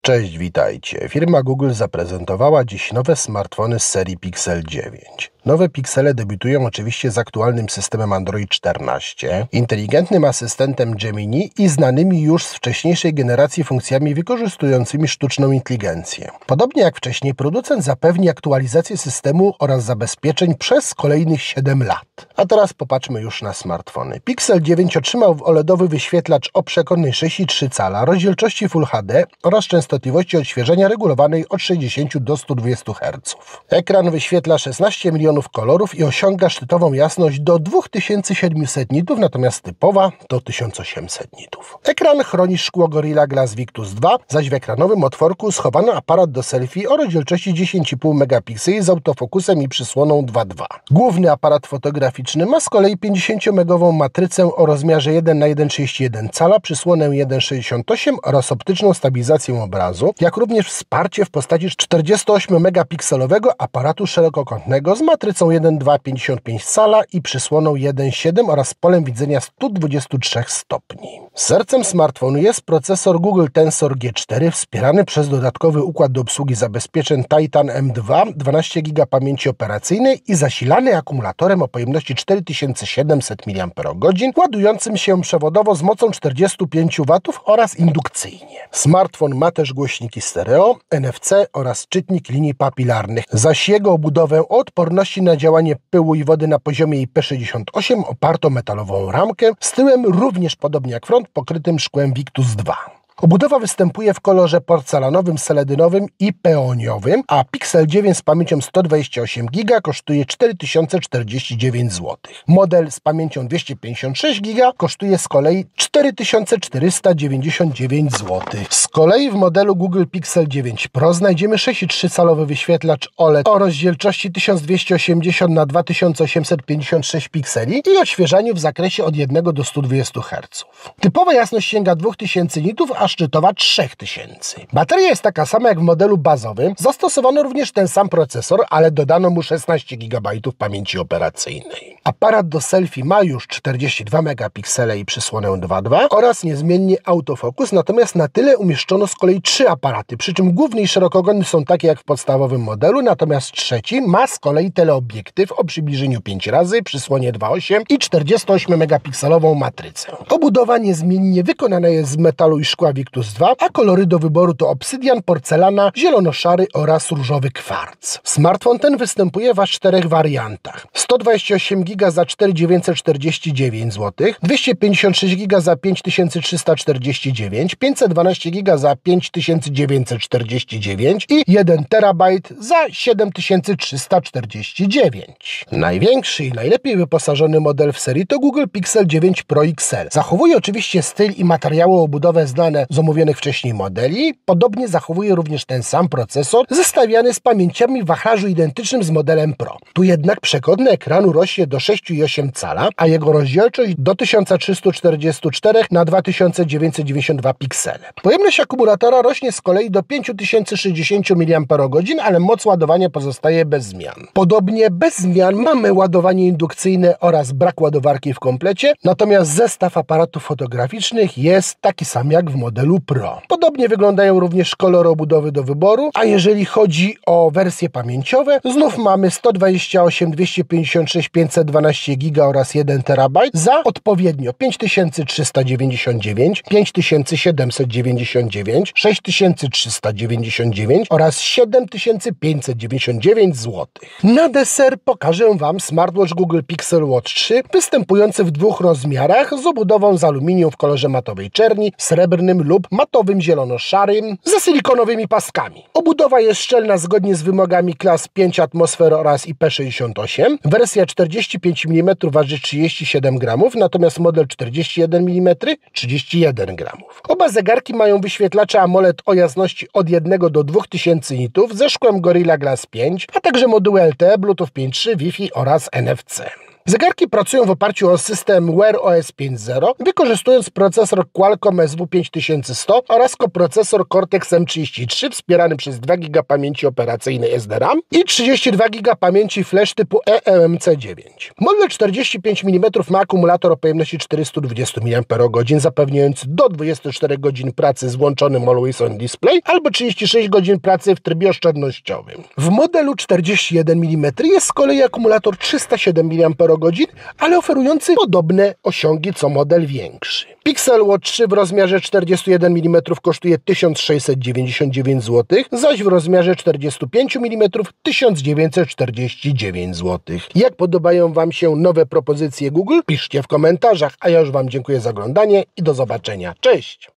Cześć, witajcie. Firma Google zaprezentowała dziś nowe smartfony z serii Pixel 9. Nowe Pixele debiutują oczywiście z aktualnym systemem Android 14, inteligentnym asystentem Gemini i znanymi już z wcześniejszej generacji funkcjami wykorzystującymi sztuczną inteligencję. Podobnie jak wcześniej, producent zapewni aktualizację systemu oraz zabezpieczeń przez kolejnych 7 lat. A teraz popatrzmy już na smartfony. Pixel 9 otrzymał OLEDowy wyświetlacz o przekątnej 6,3 cala, rozdzielczości Full HD oraz częstotliwości odświeżenia regulowanej od 60 do 120 Hz. Ekran wyświetla 16 milionów kolorów i osiąga szczytową jasność do 2700 nitów, natomiast typowa do 1800 nitów. Ekran chroni szkło Gorilla Glass Victus 2, zaś w ekranowym otworku schowano aparat do selfie o rozdzielczości 10,5 megapikseli z autofokusem i przysłoną 2.2. Główny aparat fotograficzny ma z kolei 50-megową matrycę o rozmiarze 1:1,31 cala, przysłonę 1,68 oraz optyczną stabilizację obrazu, jak również wsparcie w postaci 48-megapikselowego aparatu szerokokątnego z matrycą 1,2,55 cala i przysłoną 1,7 oraz polem widzenia 123 stopni. Sercem smartfonu jest procesor Google Tensor G4 wspierany przez dodatkowy układ do obsługi zabezpieczeń Titan M2, 12 GB pamięci operacyjnej i zasilany akumulatorem o pojemności 4700 mAh, ładującym się przewodowo z mocą 45 W oraz indukcyjnie. Smartfon ma też głośniki stereo, NFC oraz czytnik linii papilarnych, zaś jego obudowę o odporności na działanie pyłu i wody na poziomie IP68 oparto metalową ramkę, z tyłem również podobnie jak front pokrytym szkłem Victus 2. Obudowa występuje w kolorze porcelanowym, seledynowym i peoniowym, a Pixel 9 z pamięcią 128 GB kosztuje 4049 zł. Model z pamięcią 256 GB kosztuje z kolei 4499 zł. Z kolei w modelu Google Pixel 9 Pro znajdziemy 6,3-calowy wyświetlacz OLED o rozdzielczości 1280 na 2856 pikseli i odświeżaniu w zakresie od 1 do 120 Hz. Typowa jasność sięga 2000 nitów, a szczytowa 3000. Bateria jest taka sama jak w modelu bazowym. Zastosowano również ten sam procesor, ale dodano mu 16 GB pamięci operacyjnej. Aparat do selfie ma już 42 megapiksele i przysłonę 2.2 oraz niezmiennie autofokus, natomiast na tyle umieszczono z kolei 3 aparaty, przy czym główny i szerokokątny są takie jak w podstawowym modelu, natomiast trzeci ma z kolei teleobiektyw o przybliżeniu 5 razy, przysłonie 2.8 i 48 megapikselową matrycę. Obudowa niezmiennie wykonana jest z metalu i szkła Victus 2, a kolory do wyboru to obsydian, porcelana, zielono-szary oraz różowy kwarc. Smartfon ten występuje w aż 4 wariantach. 128 GB za 4949 zł, 256 GB za 5349, 512 GB za 5949 i 1 TB za 7349. Największy i najlepiej wyposażony model w serii to Google Pixel 9 Pro XL. Zachowuje oczywiście styl i materiały obudowe znane z omówionych wcześniej modeli. Podobnie zachowuje również ten sam procesor, zestawiany z pamięciami w wachlarzu identycznym z modelem Pro. Tu jednak przekątny ekranu rośnie do 6,8 cala, a jego rozdzielczość do 1344 na 2992 piksele. Pojemność akumulatora rośnie z kolei do 5060 mAh, ale moc ładowania pozostaje bez zmian. Podobnie bez zmian mamy ładowanie indukcyjne oraz brak ładowarki w komplecie, natomiast zestaw aparatów fotograficznych jest taki sam jak w modelu Pro. Podobnie wyglądają również kolory obudowy do wyboru, a jeżeli chodzi o wersje pamięciowe, znów mamy 128, 256, 512 GB oraz 1 TB za odpowiednio 5399, 5799, 6399 oraz 7599 zł. Na deser pokażę Wam smartwatch Google Pixel Watch 3, występujący w 2 rozmiarach z obudową z aluminium w kolorze matowej czerni, srebrnym lub matowym zielono-szarym ze silikonowymi paskami. Obudowa jest szczelna zgodnie z wymogami klas 5 atmosfer oraz IP68. Wersja 45 mm waży 37 gramów, natomiast model 41 mm 31 gramów. Oba zegarki mają wyświetlacze AMOLED o jasności od 1 do 2000 nitów ze szkłem Gorilla Glass 5, a także moduły LTE, Bluetooth 5.3, Wi-Fi oraz NFC. Zegarki pracują w oparciu o system Wear OS 5.0, wykorzystując procesor Qualcomm SW5100 oraz koprocesor Cortex M33 wspierany przez 2 GB pamięci operacyjnej SDRAM i 32 GB pamięci flash typu eMMC9. Model 45 mm ma akumulator o pojemności 420 mAh, zapewniający do 24 godzin pracy z włączonym Always On Display albo 36 godzin pracy w trybie oszczędnościowym. W modelu 41 mm jest z kolei akumulator 307 mAh, ale oferujący podobne osiągi co model większy. Pixel Watch 3 w rozmiarze 41 mm kosztuje 1699 zł, zaś w rozmiarze 45 mm 1949 zł. Jak podobają Wam się nowe propozycje Google? Piszcie w komentarzach, a ja już Wam dziękuję za oglądanie i do zobaczenia. Cześć!